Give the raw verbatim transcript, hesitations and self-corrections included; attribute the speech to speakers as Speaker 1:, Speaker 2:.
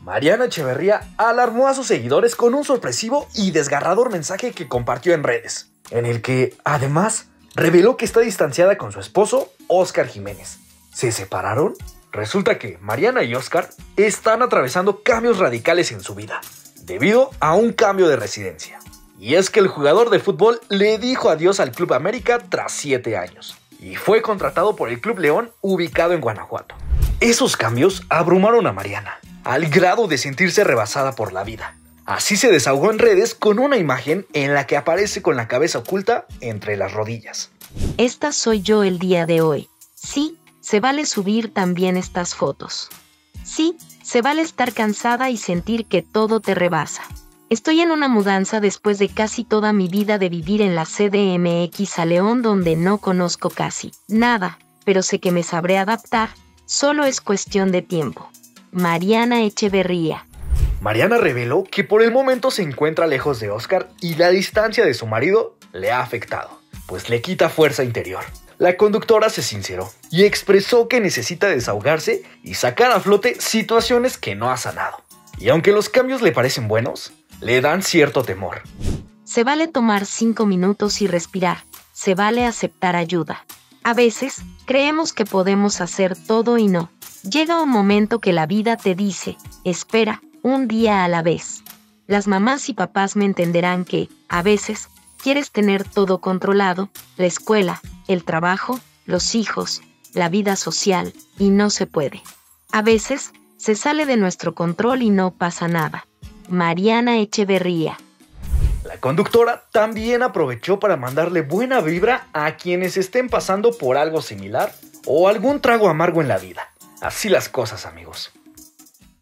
Speaker 1: Mariana Echeverría alarmó a sus seguidores con un sorpresivo y desgarrador mensaje que compartió en redes, en el que, además, reveló que está distanciada con su esposo, Óscar Jiménez. ¿Se separaron? Resulta que Mariana y Óscar están atravesando cambios radicales en su vida, debido a un cambio de residencia. Y es que el jugador de fútbol le dijo adiós al Club América tras siete años, y fue contratado por el Club León, ubicado en Guanajuato. Esos cambios abrumaron a Mariana, al grado de sentirse rebasada por la vida. Así se desahogó en redes con una imagen en la que aparece con la cabeza oculta entre las rodillas.
Speaker 2: Esta soy yo el día de hoy. Sí, se vale subir también estas fotos. Sí, se vale estar cansada y sentir que todo te rebasa. Estoy en una mudanza después de casi toda mi vida de vivir en la C D M X a León, donde no conozco casi nada, pero sé que me sabré adaptar, solo es cuestión de tiempo. Mariana Echeverría.
Speaker 1: Mariana reveló que por el momento se encuentra lejos de Óscar y la distancia de su marido le ha afectado, pues le quita fuerza interior. La conductora se sinceró y expresó que necesita desahogarse y sacar a flote situaciones que no ha sanado. Y aunque los cambios le parecen buenos, le dan cierto temor.
Speaker 2: Se vale tomar cinco minutos y respirar. Se vale aceptar ayuda. A veces, creemos que podemos hacer todo y no. Llega un momento que la vida te dice, espera, un día a la vez. Las mamás y papás me entenderán que, a veces, quieres tener todo controlado, la escuela, el trabajo, los hijos, la vida social, y no se puede. A veces, se sale de nuestro control y no pasa nada. Mariana Echeverría.
Speaker 1: La conductora también aprovechó para mandarle buena vibra a quienes estén pasando por algo similar o algún trago amargo en la vida. Así las cosas, amigos.